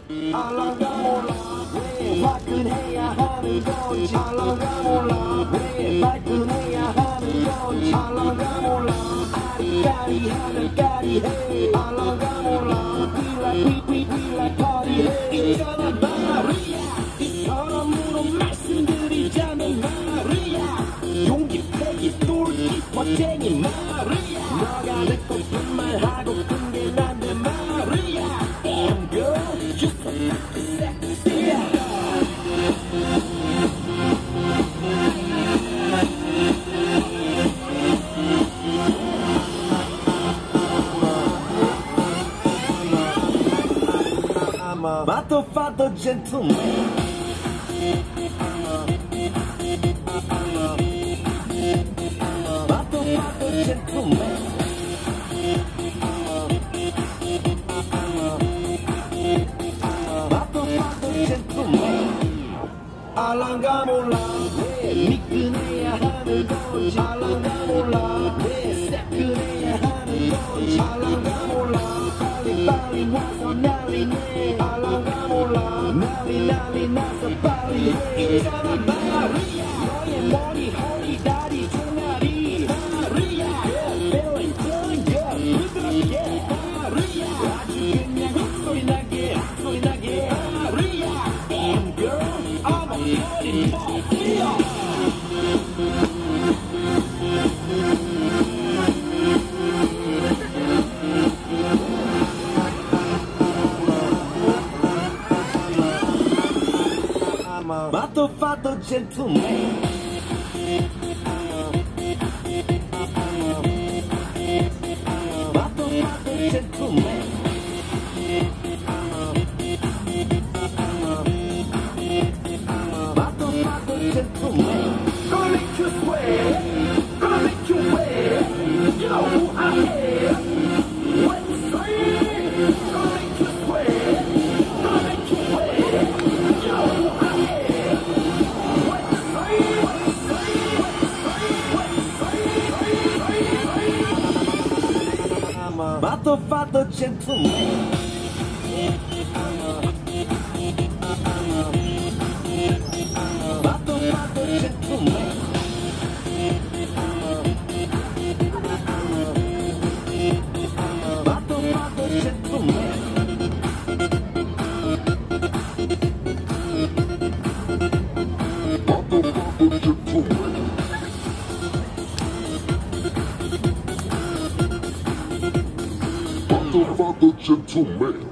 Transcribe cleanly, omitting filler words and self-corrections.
알랑가 몰라 왜 화끈해야 하는 건지 알랑가 몰라 왜 발끈해야 하는 건지 알랑가 몰라 아리까리하면 까리해 알랑가 몰라 We like party해 있잖아 마리아 이처럼 물어 말씀드리자면 마리아 용기 패기 똘끼 멋쟁이 마리아 너가 듣고픈 말하고픈 게 난데 마리아 Damn girl you're so sexy I'm a matto fatto gentleman matto fatto gentleman matto fatto gentleman 알랑가 몰라 왜 미끈해야 하는 건지 알랑가 몰라 왜 새끈해야 하는 건지 알랑가 몰라 빨리 와서 난리네 알랑가 몰라 난리 나서 빨리 해 있잖아 마리아 너의 머리 허리 다리 종아리 마리아 feeling good 부드럽게 마리아 아주 그냥 헛소리 나게 마리아 damn girl I'm a party mafia matto fatto gentleman matto fatto gentleman matto fatto gentleman gonna make you sweat gonna make you wet you know who I am what you say gonna make you sweat gonna make you wet you know who I am matto fatto gentleman matto fatto gentleman matto fatto gentleman matto fatto gentleman matto fatto gentleman